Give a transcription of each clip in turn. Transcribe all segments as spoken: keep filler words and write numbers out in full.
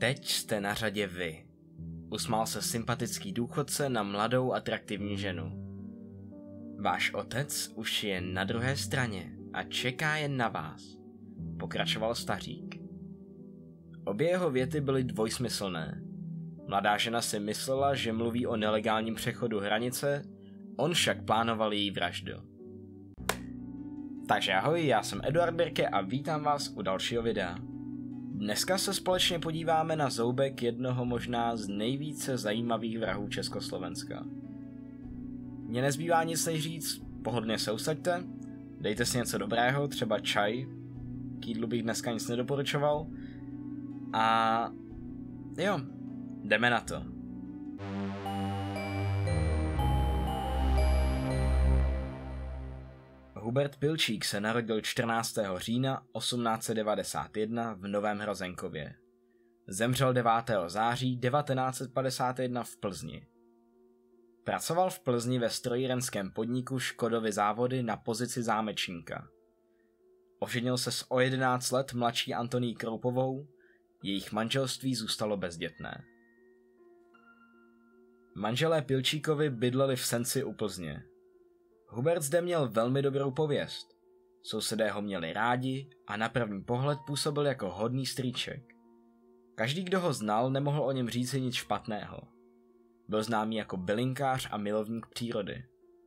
teď jste na řadě vy. Usmál se sympatický důchodce na mladou atraktivní ženu. Váš otec už je na druhé straně a čeká jen na vás, pokračoval stařík. Obě jeho věty byly dvojsmyslné. Mladá žena si myslela, že mluví o nelegálním přechodu hranice, on však plánoval její vraždu. Takže ahoj, já jsem Eduard Birke a vítám vás u dalšího videa. Dneska se společně podíváme na zoubek jednoho možná z nejvíce zajímavých vrahů Československa. Mně nezbývá nic než říct, pohodlně se usaďte, dejte si něco dobrého, třeba čaj, k jídlu bych dneska nic nedoporučoval, a jo, jdeme na to. Hubert Pilčík se narodil čtrnáctého října osmnáct set devadesát jedna v Novém Hrozenkově. Zemřel devátého září devatenáct set padesát jedna v Plzni. Pracoval v Plzni ve strojírenském podniku Škodovy závody na pozici zámečníka. Oženil se s o jedenáct let mladší Antoní Kroupovou, jejich manželství zůstalo bezdětné. Manželé Pilčíkovi bydleli v Senci u Plzně. Hubert zde měl velmi dobrou pověst. Sousedé ho měli rádi a na první pohled působil jako hodný strýček. Každý, kdo ho znal, nemohl o něm říci nic špatného. Byl známý jako bylinkář a milovník přírody.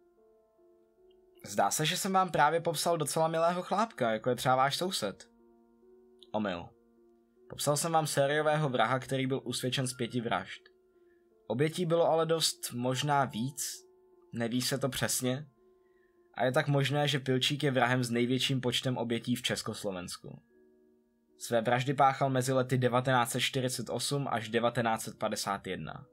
Zdá se, že jsem vám právě popsal docela milého chlápka, jako je třeba váš soused. Omyl. Popsal jsem vám sériového vraha, který byl usvědčen z pěti vražd. Obětí bylo ale dost, možná víc, neví se to přesně, a je tak možné, že Pilčík je vrahem s největším počtem obětí v Československu. Své vraždy páchal mezi lety devatenáct set čtyřicet osm až devatenáct set padesát jedna.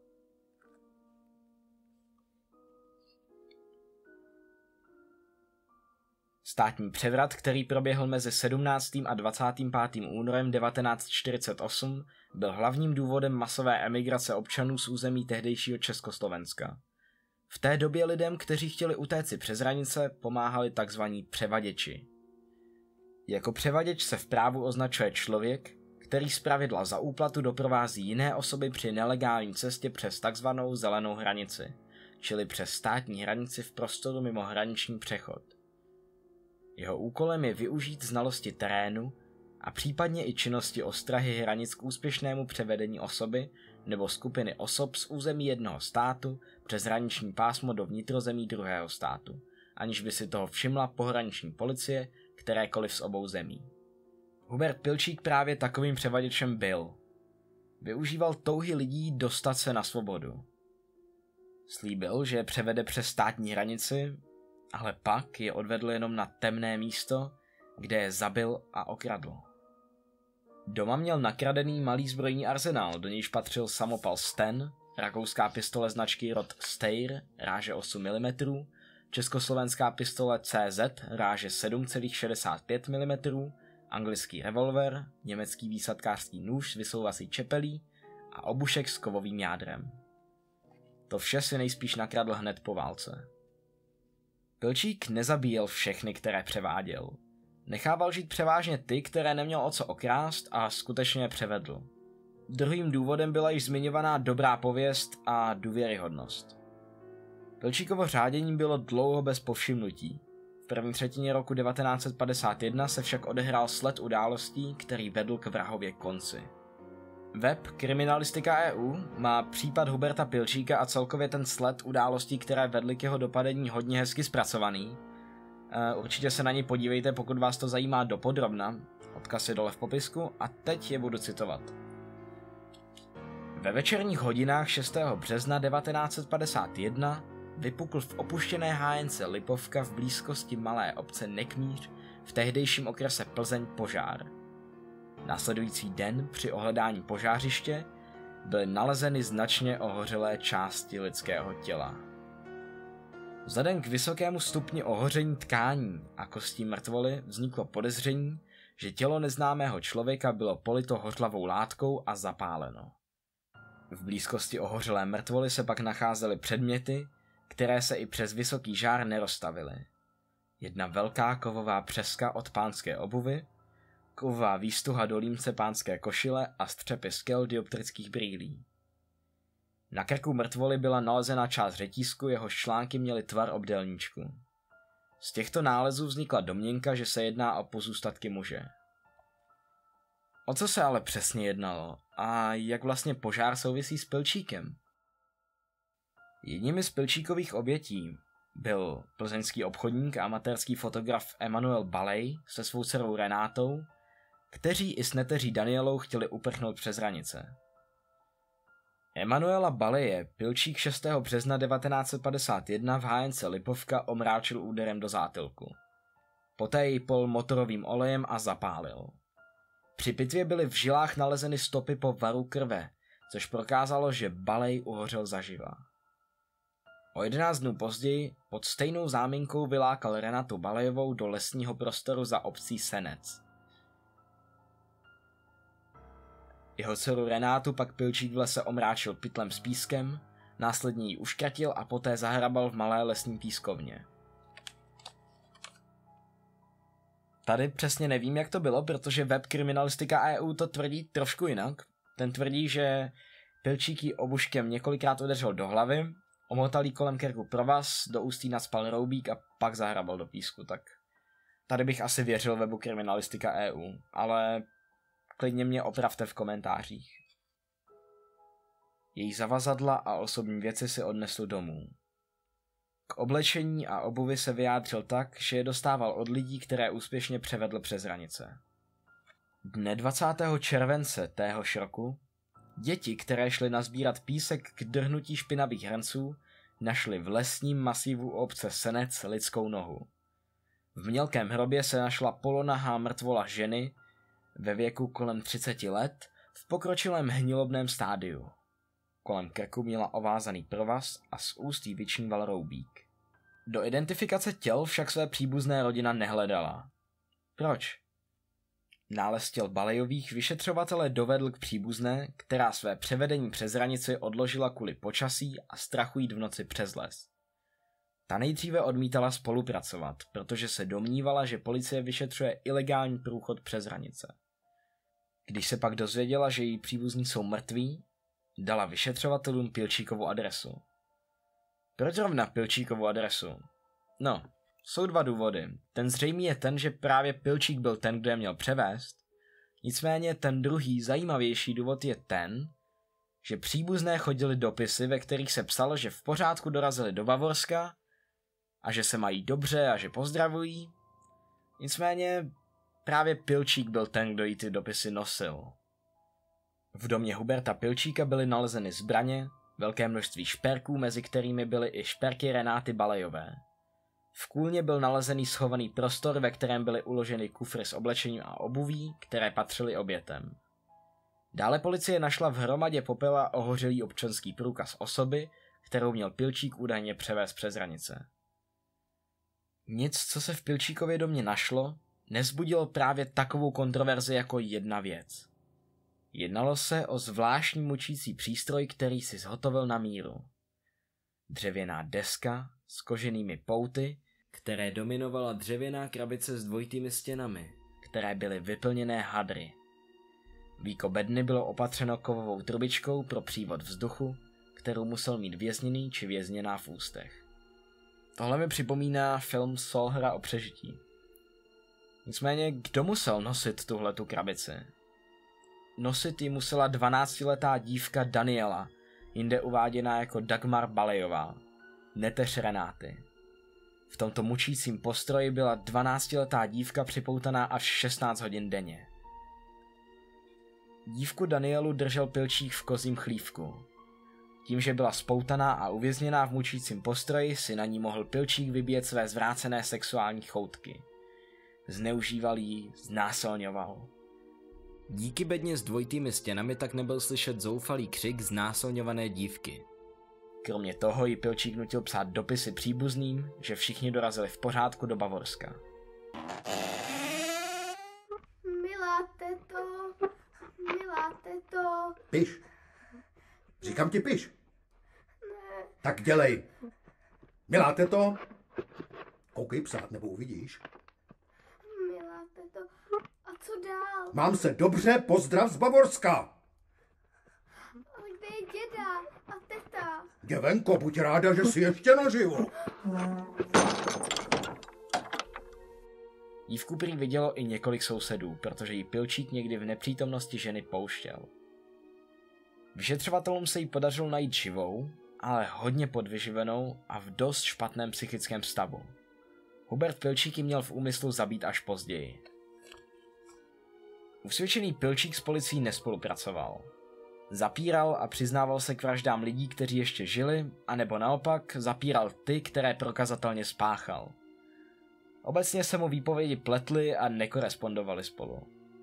Státní převrat, který proběhl mezi sedmnáctým a dvacátým pátým únorem devatenáct set čtyřicet osm, byl hlavním důvodem masové emigrace občanů z území tehdejšího Československa. V té době lidem, kteří chtěli utéci přes hranice, pomáhali tzv. Převaděči. Jako převaděč se v právu označuje člověk, který zpravidla za úplatu doprovází jiné osoby při nelegální cestě přes tzv. Zelenou hranici, čili přes státní hranici v prostoru mimo hraniční přechod. Jeho úkolem je využít znalosti terénu a případně i činnosti ostrahy hranic k úspěšnému převedení osoby nebo skupiny osob z území jednoho státu přes hraniční pásmo do vnitrozemí druhého státu, aniž by si toho všimla pohraniční policie kterékoliv z obou zemí. Hubert Pilčík právě takovým převaděčem byl. Využíval touhy lidí dostat se na svobodu. Slíbil, že je převede přes státní hranici, ale pak je odvedl jenom na temné místo, kde je zabil a okradl. Doma měl nakradený malý zbrojní arzenál, do nějž patřil samopal Sten, rakouská pistole značky Rod Steyr, ráže osm milimetrů, československá pistole C Z, ráže sedm celá šedesát pět milimetrů, anglický revolver, německý výsadkářský nůž s vysouvací čepelí a obušek s kovovým jádrem. To vše si nejspíš nakradl hned po válce. Pilčík nezabíjel všechny, které převáděl. Nechával žít převážně ty, které neměl o co okrást, a skutečně je převedl. Druhým důvodem byla již zmiňovaná dobrá pověst a důvěryhodnost. Pilčíkovo řádění bylo dlouho bez povšimnutí. V první třetině roku devatenáct set padesát jedna se však odehrál sled událostí, který vedl k vrahově konci. Web Kriminalistika tečka e u má případ Huberta Pilčíka a celkově ten sled událostí, které vedly k jeho dopadení, hodně hezky zpracovaný. Určitě se na ně podívejte, pokud vás to zajímá dopodrobna. Odkaz je dole v popisku a teď je budu citovat. Ve večerních hodinách šestého března devatenáct set padesát jedna vypukl v opuštěné hájence Lipovka v blízkosti malé obce Nekmíř v tehdejším okrese Plzeň požár. Následující den při ohledání požářiště byly nalezeny značně ohořelé části lidského těla. Vzhledem k vysokému stupni ohoření tkání a kostí mrtvoly vzniklo podezření, že tělo neznámého člověka bylo polito hořlavou látkou a zapáleno. V blízkosti ohořelé mrtvoly se pak nacházely předměty, které se i přes vysoký žár neroztavily. Jedna velká kovová přeska od pánské obuvy, kovová výstuha do límce pánské košile a střepy skel dioptrických brýlí. Na krku mrtvoly byla nalezena část řetízku, jehož články měly tvar obdélníčku. Z těchto nálezů vznikla domněnka, že se jedná o pozůstatky muže. O co se ale přesně jednalo a jak vlastně požár souvisí s Pilčíkem? Jedním z Pilčíkových obětí byl plzeňský obchodník a amatérský fotograf Emanuel Balej se svou dcerou Renátou, kteří i s neteří Danielou chtěli uprchnout přes hranice. Emanuela Baleje Pilčík šestého března devatenáct set padesát jedna v hájence Lipovka omráčil úderem do zátylku. Poté ji pol motorovým olejem a zapálil. Při pitvě byly v žilách nalezeny stopy po varu krve, což prokázalo, že Balej uhořel zaživa. O jedenáct dnů později pod stejnou záminkou vylákal Renatu Balejovou do lesního prostoru za obcí Senec. Jeho dceru Renátu pak Pilčík v lese omráčil pytlem s pískem, následně ji uškratil a poté zahrabal v malé lesní pískovně. Tady přesně nevím, jak to bylo, protože web Kriminalistika E U to tvrdí trošku jinak. Ten tvrdí, že Pilčík ji obuškem několikrát udeřil do hlavy, omotal jí kolem krku provaz, do ústí nacpal roubík a pak zahrabal do písku, tak tady bych asi věřil webu Kriminalistika E U, ale klidně mě opravte v komentářích. Její zavazadla a osobní věci si odnesl domů. K oblečení a obuvi se vyjádřil tak, že je dostával od lidí, které úspěšně převedl přes hranice. Dne dvacátého července téhož roku děti, které šly nazbírat písek k drhnutí špinavých hrnců, našli v lesním masivu obce Senec lidskou nohu. V mělkém hrobě se našla polonahá mrtvola ženy ve věku kolem třiceti let v pokročilém hnilobném stádiu. Kolem krku měla ovázaný provaz a z úst jí vyčníval roubík. Do identifikace těl však své příbuzné rodina nehledala. Proč? Nález těl Balejových vyšetřovatele dovedl k příbuzné, která své převedení přes hranici odložila kvůli počasí a strachu jít v noci přes les. Ta nejdříve odmítala spolupracovat, protože se domnívala, že policie vyšetřuje ilegální průchod přes hranice. Když se pak dozvěděla, že její příbuzní jsou mrtví, dala vyšetřovatelům Pilčíkovu adresu. Proč zrovna Pilčíkovu adresu? No, jsou dva důvody. Ten zřejmý je ten, že právě Pilčík byl ten, kdo je měl převést. Nicméně ten druhý zajímavější důvod je ten, že příbuzné chodili dopisy, ve kterých se psalo, že v pořádku dorazili do Bavorska a že se mají dobře a že pozdravují. Nicméně právě Pilčík byl ten, kdo jí ty dopisy nosil. V domě Huberta Pilčíka byly nalezeny zbraně, velké množství šperků, mezi kterými byly i šperky Renáty Balejové. V kůlně byl nalezený schovaný prostor, ve kterém byly uloženy kufry s oblečením a obuví, které patřily obětem. Dále policie našla v hromadě popela ohořelý občanský průkaz osoby, kterou měl Pilčík údajně převést přes hranice. Nic, co se v Pilčíkově domě našlo, nezbudilo právě takovou kontroverzi jako jedna věc. Jednalo se o zvláštní mučící přístroj, který si zhotovil na míru. Dřevěná deska s koženými pouty, které dominovala dřevěná krabice s dvojitými stěnami, které byly vyplněné hadry. Víko bedny bylo opatřeno kovovou trubičkou pro přívod vzduchu, kterou musel mít vězněný či vězněná v ústech. Tohle mi připomíná film Sol hra o přežití. Nicméně, kdo musel nosit tuhletu krabici? Nosit ji musela dvanáctiletá dívka Daniela, jinde uváděná jako Dagmar Balejová, neteř Renáty. V tomto mučícím postroji byla dvanáctiletá dívka připoutaná až šestnáct hodin denně. Dívku Danielu držel Pilčík v kozím chlívku. Tím, že byla spoutaná a uvězněná v mučícím postroji, si na ní mohl Pilčík vybíjet své zvrácené sexuální choutky. Zneužíval jí, znásilňoval. Díky bedně s dvojitými stěnami tak nebyl slyšet zoufalý křik znásilňované dívky. Kromě toho ji Pilčík nutil psát dopisy příbuzným, že všichni dorazili v pořádku do Bavorska. Milá teto, milá teto. Piš. Říkám ti piš. Ne. Tak dělej. Milá teto. Koukej psát, nebo uvidíš. Milá teto, a co dál? Mám se dobře, pozdrav z Bavorska. Ale kde je děda a teta? Děvenko, buď ráda, že jsi ještě naživu. Dívku prý vidělo i několik sousedů, protože jí Pilčík někdy v nepřítomnosti ženy pouštěl. Vyšetřovatelům se jí podařilo najít živou, ale hodně podvyživenou a v dost špatném psychickém stavu. Hubert Pilčík ji měl v úmyslu zabít až později. Usvědčený Pilčík s policií nespolupracoval. Zapíral a přiznával se k vraždám lidí, kteří ještě žili, anebo naopak zapíral ty, které prokazatelně spáchal. Obecně se mu výpovědi pletly a nekorespondovali spolu.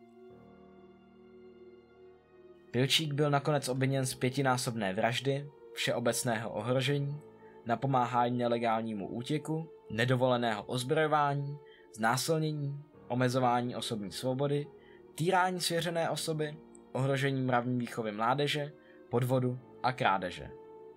Pilčík byl nakonec obviněn z pětinásobné vraždy, všeobecného ohrožení, napomáhání nelegálnímu útěku, nedovoleného ozbrojování, znásilnění, omezování osobní svobody, týrání svěřené osoby, ohrožení mravní výchovy mládeže, podvodu a krádeže.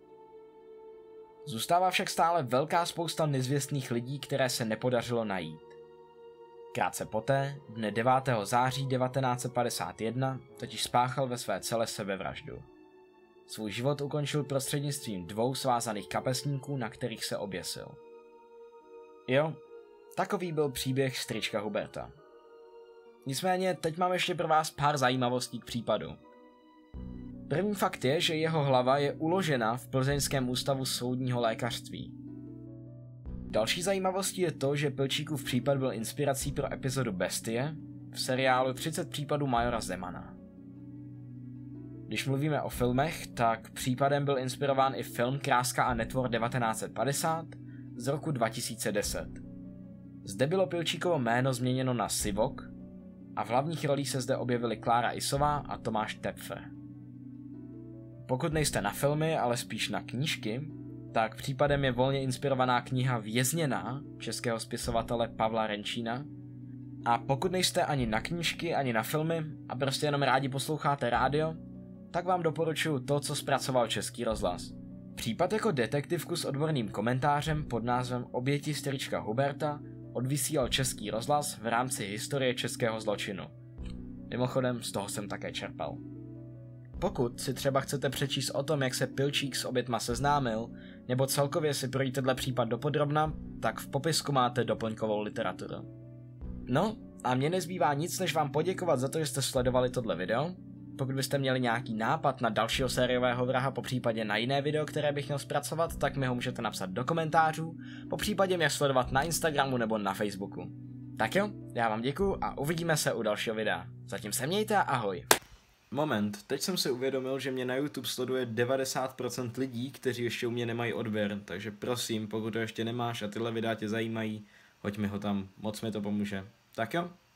Zůstává však stále velká spousta nezvěstných lidí, které se nepodařilo najít. Krátce poté, dne devátého září devatenáct set padesát jedna, totiž spáchal ve své cele sebevraždu. Svůj život ukončil prostřednictvím dvou svázaných kapesníků, na kterých se oběsil. Jo, takový byl příběh strýčka Huberta. Nicméně, teď mám ještě pro vás pár zajímavostí k případu. První fakt je, že jeho hlava je uložena v Plzeňském ústavu soudního lékařství. Další zajímavostí je to, že Pilčíkův případ byl inspirací pro epizodu Bestie v seriálu třicet případů majora Zemana. Když mluvíme o filmech, tak případem byl inspirován i film Kráska a netvor devatenáct set padesát z roku dva tisíce deset. Zde bylo Pilčíkovo jméno změněno na Sivok a v hlavních rolích se zde objevili Klára Isová a Tomáš Tepfer. Pokud nejste na filmy, ale spíš na knížky, tak případem je volně inspirovaná kniha Vězněná českého spisovatele Pavla Renčína. A pokud nejste ani na knížky, ani na filmy a prostě jenom rádi posloucháte rádio, tak vám doporučuji to, co zpracoval Český rozhlas. Případ jako detektivku s odborným komentářem pod názvem Oběti strýčka Huberta odvysílal Český rozhlas v rámci historie českého zločinu. Mimochodem, z toho jsem také čerpal. Pokud si třeba chcete přečíst o tom, jak se Pilčík s obětma seznámil, nebo celkově si projít tenhle případ dopodrobna, tak v popisku máte doplňkovou literaturu. No, a mně nezbývá nic, než vám poděkovat za to, že jste sledovali tohle video. Pokud byste měli nějaký nápad na dalšího sériového vraha, po případě na jiné video, které bych měl zpracovat, tak mi ho můžete napsat do komentářů, po případě mě sledovat na Instagramu nebo na Facebooku. Tak jo, já vám děkuju a uvidíme se u dalšího videa. Zatím se mějte a ahoj. Moment, teď jsem si uvědomil, že mě na YouTube sleduje devadesát procent lidí, kteří ještě u mě nemají odběr, takže prosím, pokud to ještě nemáš a tyhle videa tě zajímají, hoď mi ho tam, moc mi to pomůže. Tak jo,